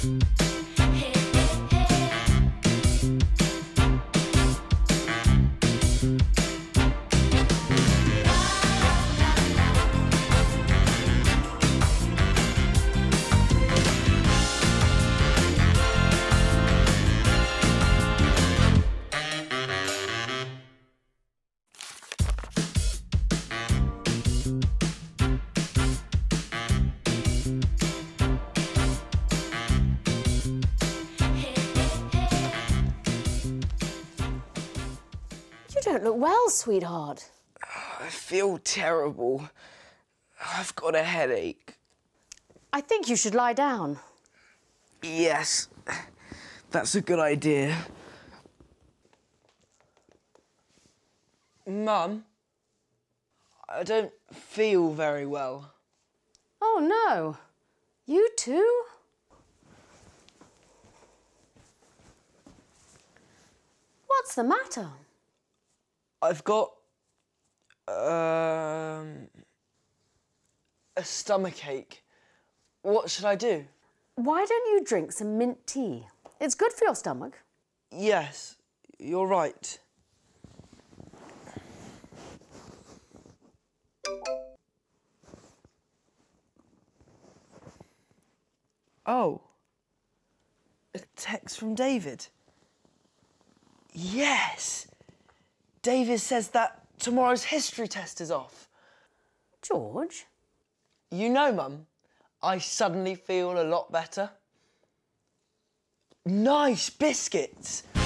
You don't look well, sweetheart. I feel terrible. I've got a headache. I think you should lie down. Yes, that's a good idea. Mum, I don't feel very well. Oh, no. You too? What's the matter? I've got a stomachache. What should I do? Why don't you drink some mint tea? It's good for your stomach. Yes, you're right. Oh, a text from David. Yes! David says that tomorrow's history test is off. George? You know, Mum, I suddenly feel a lot better. Nice biscuits!